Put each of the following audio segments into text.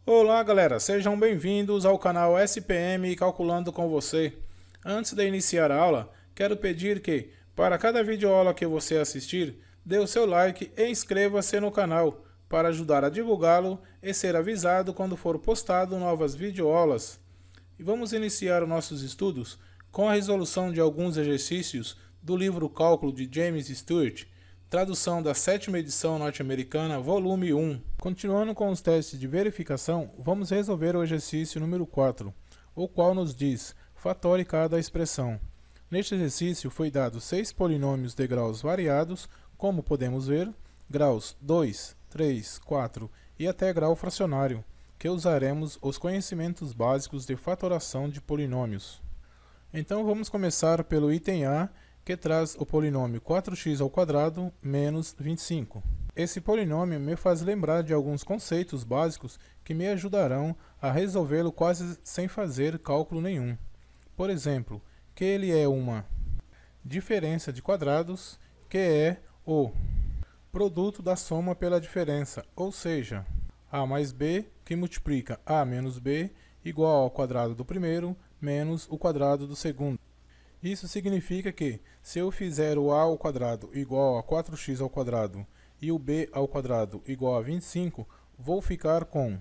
Olá galera, sejam bem-vindos ao canal SPM Calculando com você. Antes de iniciar a aula, quero pedir que, para cada videoaula que você assistir, dê o seu like e inscreva-se no canal, para ajudar a divulgá-lo e ser avisado quando for postado novas videoaulas. E vamos iniciar os nossos estudos com a resolução de alguns exercícios do livro Cálculo de James Stewart, tradução da 7ª edição norte-americana, volume 1. Continuando com os testes de verificação, vamos resolver o exercício número 4, o qual nos diz: fatore cada expressão. Neste exercício foi dado 6 polinômios de graus variados, como podemos ver, graus 2, 3, 4 e até grau fracionário, que usaremos os conhecimentos básicos de fatoração de polinômios. Então vamos começar pelo item A, que traz o polinômio 4x² menos 25. Esse polinômio me faz lembrar de alguns conceitos básicos que me ajudarão a resolvê-lo quase sem fazer cálculo nenhum. Por exemplo, que ele é uma diferença de quadrados, que é o produto da soma pela diferença, ou seja, a mais b que multiplica a menos b igual ao quadrado do primeiro menos o quadrado do segundo. Isso significa que, se eu fizer o a ao quadrado igual a 4x² e o b ao quadrado igual a 25, vou ficar com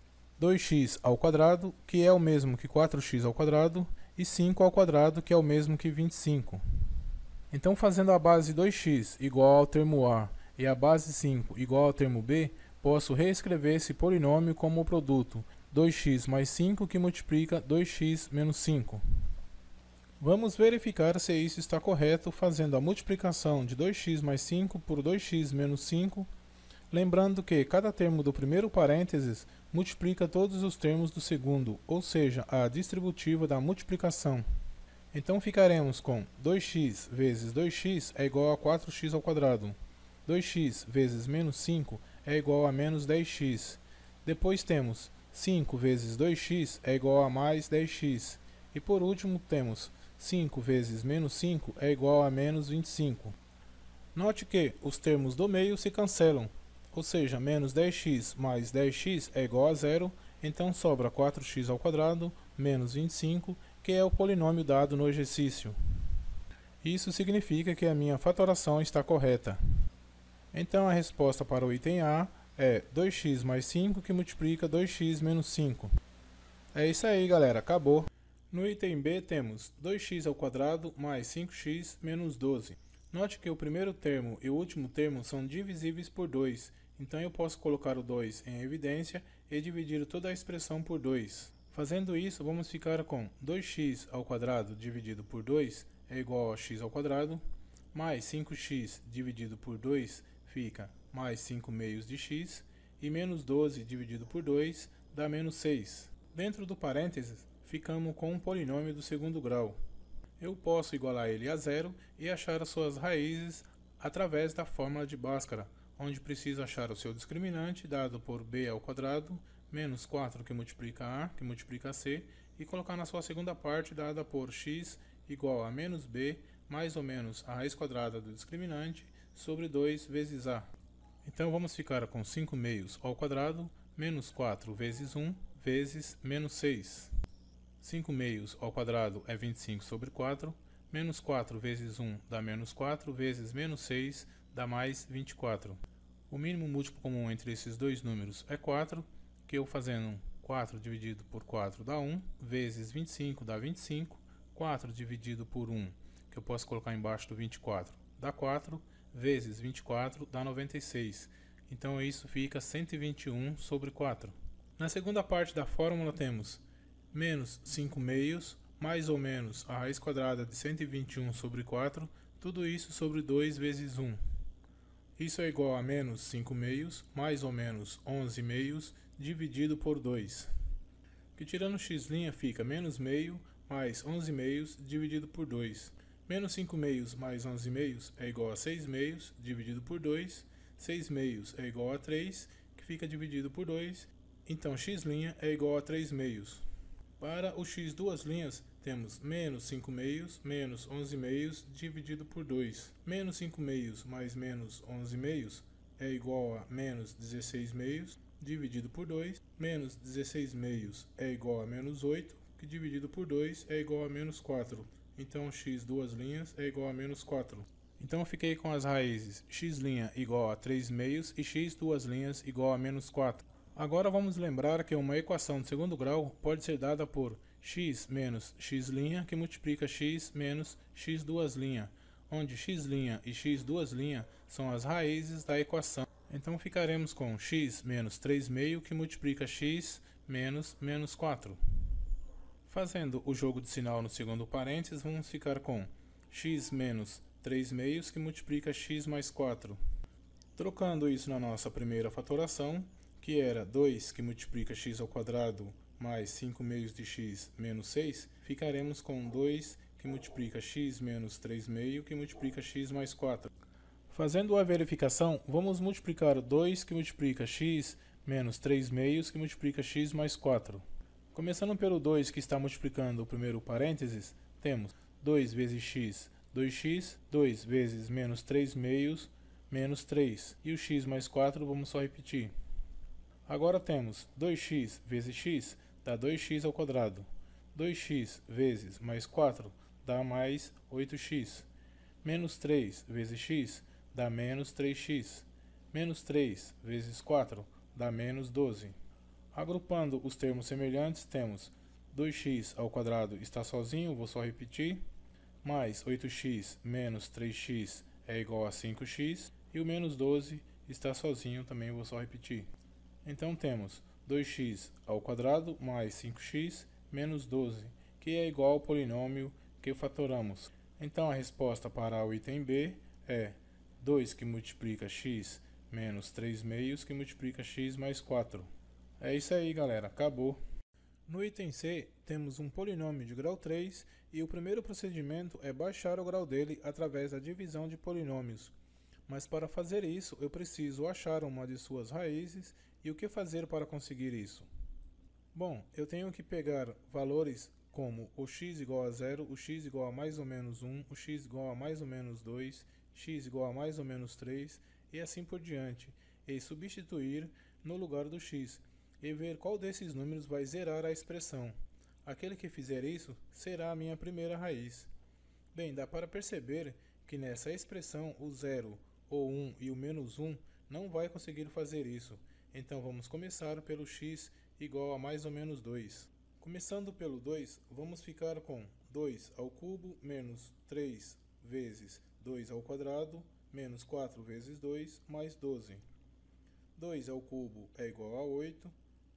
2x², que é o mesmo que 4x², e 5², que é o mesmo que 25. Então, fazendo a base 2x igual ao termo a e a base 5 igual ao termo b, posso reescrever esse polinômio como o produto 2x mais 5 que multiplica 2x menos 5. Vamos verificar se isso está correto fazendo a multiplicação de 2x mais 5 por 2x menos 5, lembrando que cada termo do primeiro parênteses multiplica todos os termos do segundo, ou seja, a distributiva da multiplicação. Então ficaremos com 2x vezes 2x é igual a 4x², 2x vezes menos 5 é igual a menos 10x, depois temos 5 vezes 2x é igual a mais 10x, e por último temos 5 vezes menos 5 é igual a menos 25. Note que os termos do meio se cancelam, ou seja, menos 10x mais 10x é igual a zero, então sobra 4x² menos 25, que é o polinômio dado no exercício. Isso significa que a minha fatoração está correta. Então a resposta para o item A é 2x mais 5 que multiplica 2x menos 5. É isso aí, galera, acabou. No item B temos 2x² mais 5x menos 12. Note que o primeiro termo e o último termo são divisíveis por 2, então eu posso colocar o 2 em evidência e dividir toda a expressão por 2. Fazendo isso, vamos ficar com 2x² dividido por 2 é igual a x², mais 5x dividido por 2 fica mais 5 meios de x, e menos 12 dividido por 2 dá menos 6. Dentro do parênteses, ficamos com um polinômio do segundo grau. Eu posso igualar ele a zero e achar as suas raízes através da fórmula de Bhaskara, onde preciso achar o seu discriminante dado por b² menos 4 que multiplica a, que multiplica c, e colocar na sua segunda parte dada por x igual a menos b mais ou menos a raiz quadrada do discriminante sobre 2 vezes a. Então vamos ficar com 5 meios ao quadrado menos 4 vezes 1 vezes menos 6. 5 meios ao quadrado é 25 sobre 4, menos 4 vezes 1 dá menos 4, vezes menos 6 dá mais 24. O mínimo múltiplo comum entre esses dois números é 4, que eu fazendo 4 dividido por 4 dá 1, vezes 25 dá 25, 4 dividido por 1, que eu posso colocar embaixo do 24, dá 4, vezes 24 dá 96. Então isso fica 121 sobre 4. Na segunda parte da fórmula temos menos 5 meios, mais ou menos a raiz quadrada de 121 sobre 4, tudo isso sobre 2 vezes 1. Isso é igual a menos 5 meios, mais ou menos 11 meios, dividido por 2. Que tirando x' fica menos meio, mais 11 meios, dividido por 2. Menos 5 meios mais 11 meios é igual a 6 meios, dividido por 2. 6 meios é igual a 3, que fica dividido por 2. Então x' é igual a 3 meios. Para o x duas linhas, temos menos 5 meios menos 11 meios dividido por 2. Menos 5 meios mais menos 11 meios é igual a menos 16 meios dividido por 2. Menos 16 meios é igual a menos 8, que dividido por 2 é igual a menos 4. Então x duas linhas é igual a menos 4. Então eu fiquei com as raízes x' igual a 3 meios e x duas linhas igual a menos 4. Agora vamos lembrar que uma equação de segundo grau pode ser dada por x menos x' que multiplica x menos x duas linhas, onde x' e x duas linhas são as raízes da equação. Então ficaremos com x menos 3 meio que multiplica x menos menos 4. Fazendo o jogo de sinal no segundo parênteses, vamos ficar com x menos 3 meios que multiplica x mais 4. Trocando isso na nossa primeira fatoração, que era 2 que multiplica x ao quadrado mais 5 meios de x menos 6, ficaremos com 2 que multiplica x menos 3 meio que multiplica x mais 4. Fazendo a verificação, vamos multiplicar 2 que multiplica x menos 3 meios que multiplica x mais 4. Começando pelo 2 que está multiplicando o primeiro parênteses, temos 2 vezes x, 2x, 2 vezes menos 3 meios, menos 3. E o x mais 4 vamos só repetir. Agora temos 2x vezes x dá 2x ao quadrado. 2x vezes mais 4 dá mais 8x. Menos 3 vezes x dá menos 3x. Menos 3 vezes 4 dá menos 12. Agrupando os termos semelhantes, temos 2x ao quadrado está sozinho, vou só repetir, mais 8x menos 3x é igual a 5x, e o menos 12 está sozinho, também vou só repetir. Então temos 2x ao quadrado mais 5x menos 12, que é igual ao polinômio que fatoramos. Então a resposta para o item B é 2 que multiplica x menos 3 meios que multiplica x mais 4. É isso aí, galera, acabou. No item C, temos um polinômio de grau 3 e o primeiro procedimento é baixar o grau dele através da divisão de polinômios. Mas para fazer isso, eu preciso achar uma de suas raízes e o que fazer para conseguir isso? Bom, eu tenho que pegar valores como o x igual a 0, o x igual a mais ou menos 1, o x igual a mais ou menos 2, x igual a mais ou menos 3 e assim por diante, e substituir no lugar do x, e ver qual desses números vai zerar a expressão. Aquele que fizer isso será a minha primeira raiz. Bem, dá para perceber que nessa expressão o 0, o 1 e o menos 1 não vai conseguir fazer isso. Então vamos começar pelo x igual a mais ou menos 2. Começando pelo 2, vamos ficar com 2 ao cubo menos 3 vezes 2 ao quadrado menos 4 vezes 2 mais 12. 2 ao cubo é igual a 8.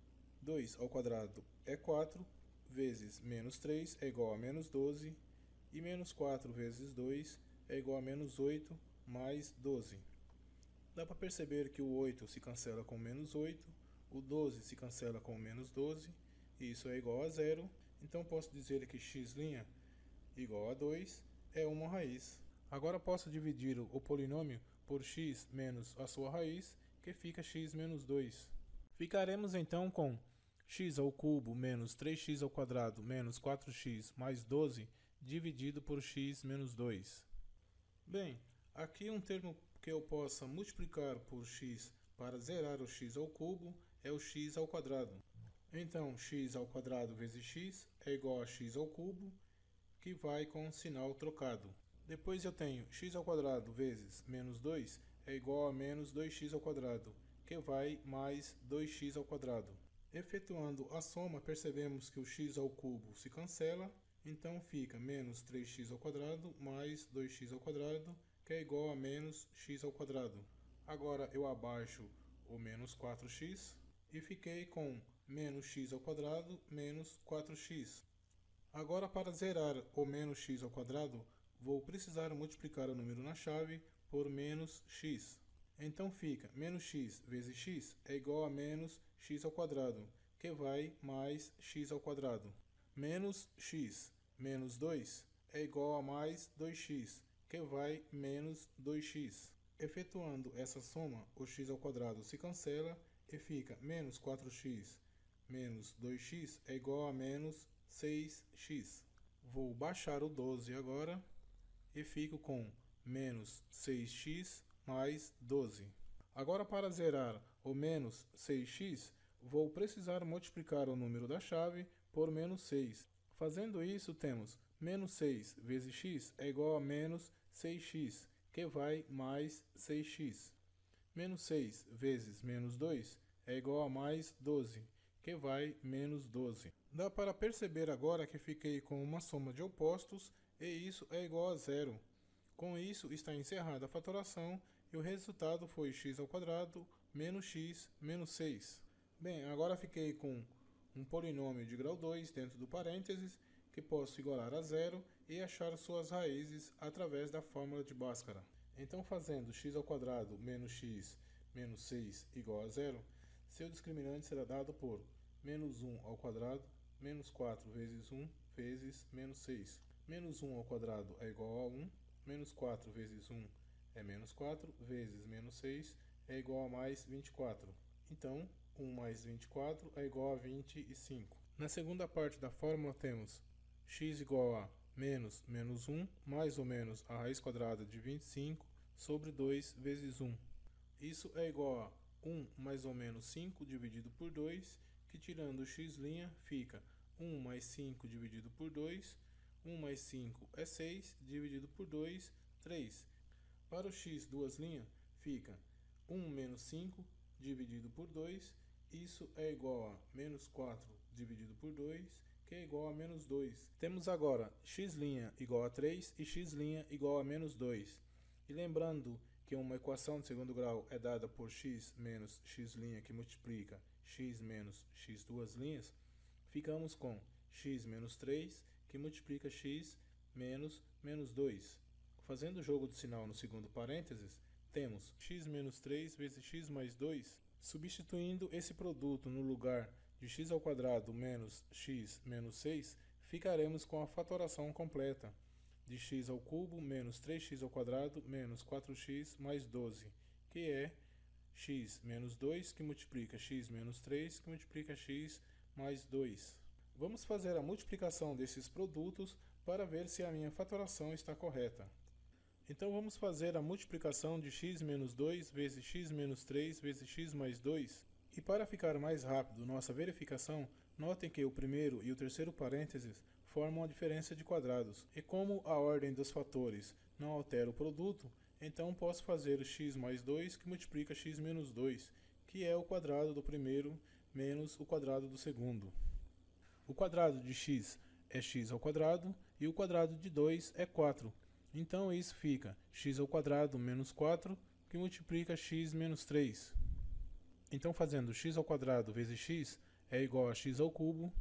2 ao quadrado é 4, vezes menos 3 é igual a menos 12, e menos 4 vezes 2 é igual a menos 8, mais 12. Dá para perceber que o 8 se cancela com menos 8, o 12 se cancela com menos 12, e isso é igual a 0, então posso dizer que x' igual a 2 é uma raiz. Agora posso dividir o polinômio por x menos a sua raiz, que fica x menos 2. Ficaremos então com x ao cubo menos 3x ao quadrado menos 4x mais 12 dividido por x menos 2. Bem, aqui um termo que eu possa multiplicar por x para zerar o x ao cubo é o x ao quadrado. Então, x ao quadrado vezes x é igual a x ao cubo, que vai com o sinal trocado. Depois eu tenho x ao quadrado vezes menos 2 é igual a menos 2x ao quadrado, que vai mais 2x ao quadrado. Efetuando a soma, percebemos que o x ao cubo se cancela, então fica menos 3x ao quadrado mais 2x ao quadrado, que é igual a menos x ao quadrado. Agora eu abaixo o menos 4x e fiquei com menos x ao quadrado menos 4x. Agora, para zerar o menos x ao quadrado, vou precisar multiplicar o número na chave por menos x. Então fica menos x vezes x é igual a menos x ao quadrado, que vai mais x ao quadrado. Menos x menos 2 é igual a mais 2x, que vai menos 2x. Efetuando essa soma, o x ao quadrado se cancela e fica menos 4x menos 2x é igual a menos 6x. Vou baixar o 12 agora e fico com menos 6x mais 12. Agora, para zerar o menos 6x, vou precisar multiplicar o número da chave por menos 6. Fazendo isso, temos menos 6 vezes x é igual a menos 6x, que vai mais 6x. Menos 6 vezes menos 2 é igual a mais 12, que vai menos 12. Dá para perceber agora que fiquei com uma soma de opostos e isso é igual a zero. Com isso está encerrada a fatoração e o resultado foi x² menos x menos 6. Bem, agora fiquei com um polinômio de grau 2 dentro do parênteses que posso igualar a zero e achar suas raízes através da fórmula de Bhaskara. Então, fazendo x² menos x menos 6 igual a zero, seu discriminante será dado por menos 1 ao quadrado menos 4 vezes 1 vezes menos 6. Menos 1 ao quadrado é igual a 1, menos 4 vezes 1 é menos 4, vezes menos 6 é igual a mais 24. Então, 1 mais 24 é igual a 25. Na segunda parte da fórmula temos x igual a menos 1 mais ou menos a raiz quadrada de 25 sobre 2 vezes 1. Isso é igual a 1 mais ou menos 5 dividido por 2, que tirando o x' fica 1 mais 5 dividido por 2, 1 mais 5 é 6, dividido por 2, 3. Para o x duas linhas, fica 1 menos 5 dividido por 2, isso é igual a menos 4 dividido por 2, que é igual a menos 2. Temos agora x' igual a 3 e x' igual a menos 2. E lembrando que uma equação de segundo grau é dada por x menos x' que multiplica x menos x duas linhas, ficamos com x menos 3 que multiplica x menos menos 2. Fazendo o jogo do sinal no segundo parênteses, temos x menos 3 vezes x mais 2. Substituindo esse produto no lugar de x² menos x menos 6, ficaremos com a fatoração completa de x ao cubo menos 3x² menos 4x mais 12, que é x menos 2 que multiplica x menos 3 que multiplica x mais 2. Vamos fazer a multiplicação desses produtos para ver se a minha fatoração está correta. Então vamos fazer a multiplicação de x menos 2 vezes x menos 3 vezes x mais 2. E para ficar mais rápido nossa verificação, notem que o primeiro e o terceiro parênteses formam a diferença de quadrados. E como a ordem dos fatores não altera o produto, então posso fazer o x mais 2 que multiplica x menos 2, que é o quadrado do primeiro menos o quadrado do segundo. O quadrado de x é x² e o quadrado de 2 é 4. Então isso fica x² menos 4 que multiplica x menos 3. Então fazendo x² vezes x é igual a x ao cubo,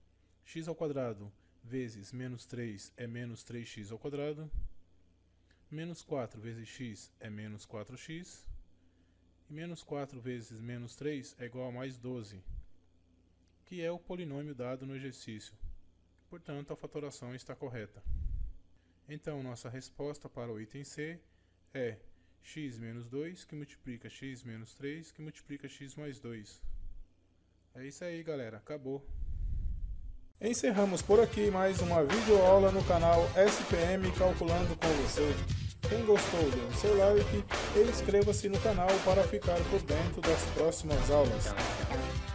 x² vezes menos 3 é menos 3x², menos 4 vezes x é menos 4x, e menos 4 vezes menos 3 é igual a mais 12, que é o polinômio dado no exercício. Portanto, a fatoração está correta. Então, nossa resposta para o item C é x menos 2 que multiplica x menos 3 que multiplica x mais 2. É isso aí, galera. Acabou. Encerramos por aqui mais uma videoaula no canal SPM Calculando com você. Quem gostou, dê o seu like e inscreva-se no canal para ficar por dentro das próximas aulas.